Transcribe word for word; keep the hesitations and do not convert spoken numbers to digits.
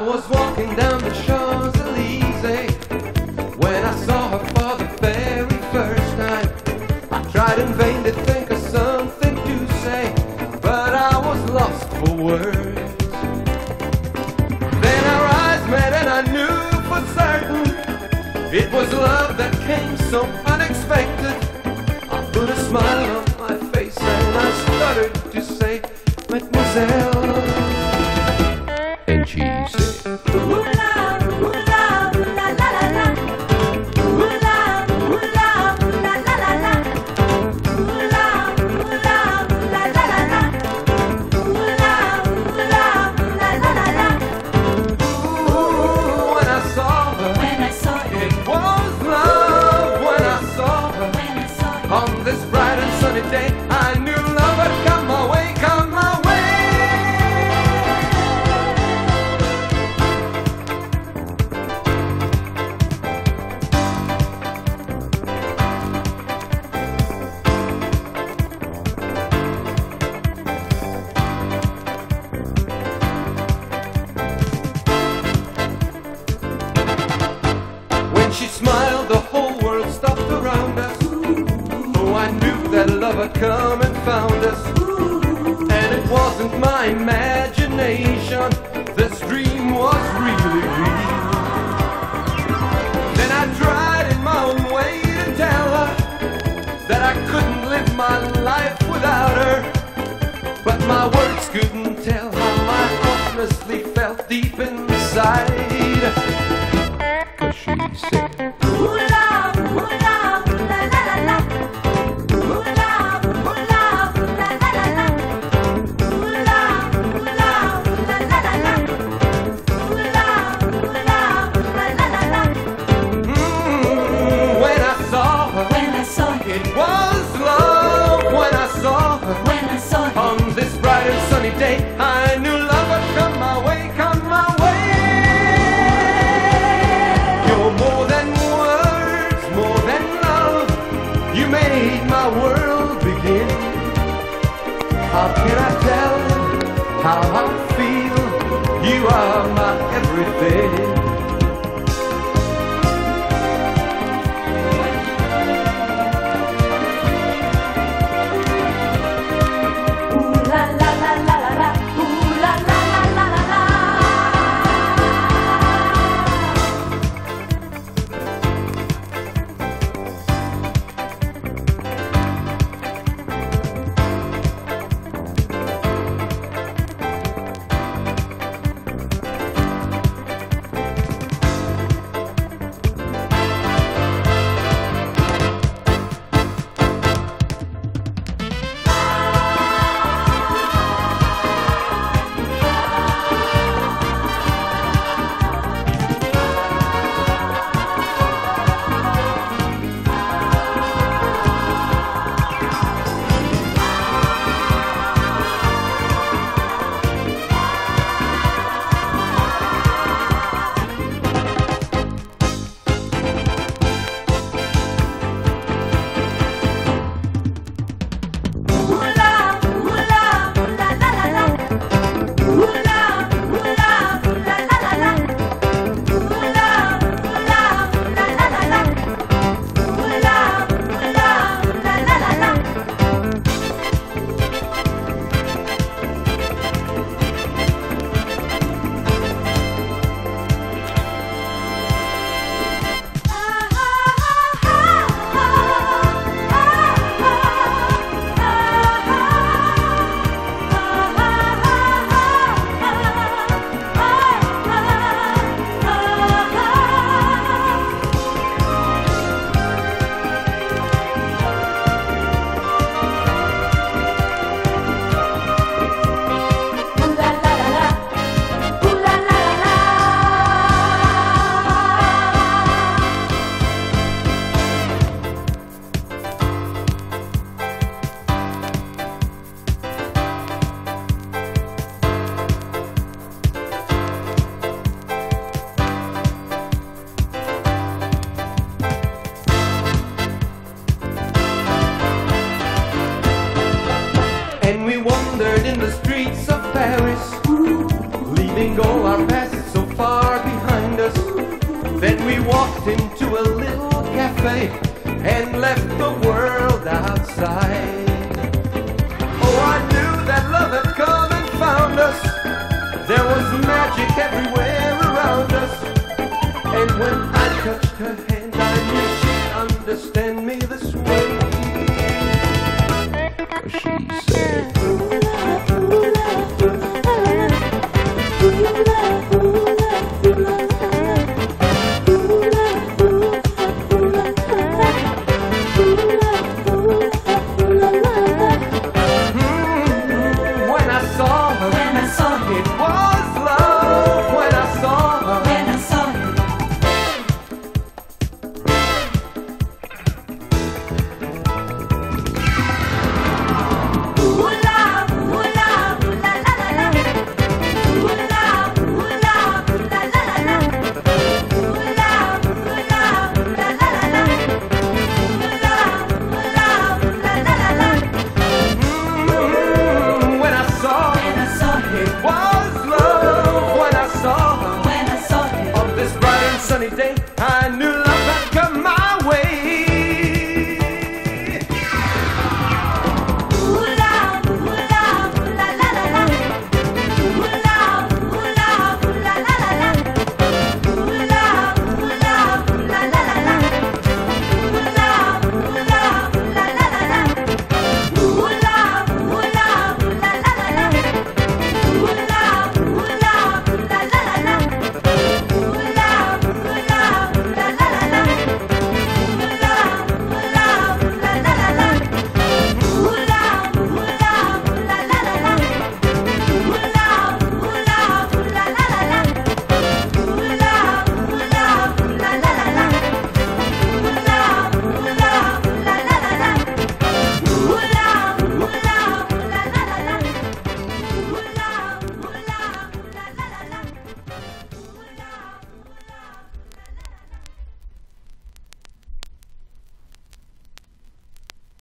was walking down the Champs-Élysées when I saw her for the very first time. I tried in vain to think of something to say, but I was lost for words. Then our eyes met and I knew for certain it was love that came so unexpected. I put a smile on my face and I stuttered to say, Mademoiselle. And she said, ooh la, ooh la, ooh la la la la. Ooh la, ooh la, ooh la la la la. Ooh la, ooh la, ooh la la la la. Ooh la, ooh la, ooh la la la la. Ooh, when I saw her, When I saw her, it was love. When I saw her, when I saw her, on this bright and sunny day, I knew love had come my way, come my way. When she smiled, the whole world stopped around us. Oh, I knew that love had come and found us. And it wasn't my imagination, this dream was really real. Then I tried in my own way to tell her that I couldn't live my life without her, but my words couldn't tell how I honestly felt deep inside. 'Cause she said, ooh la, ooh la, ooh la la la la. Ooh la, ooh la, ooh la la la la. Ooh la, ooh la, ooh la la la la. Ooh la, ooh la, ooh la la la la. mm, when I saw her, When I saw her, it was love. When I saw her, when I saw her, on this bright and sunny day, I knew love had come my way, come my way. You're more than words, more than love. You made my world begin. How can I tell how I feel? You are my everything. ooh la la la la la la. Ooh la la la la la la. wandered in the streets of Paris, leaving all our past so far Her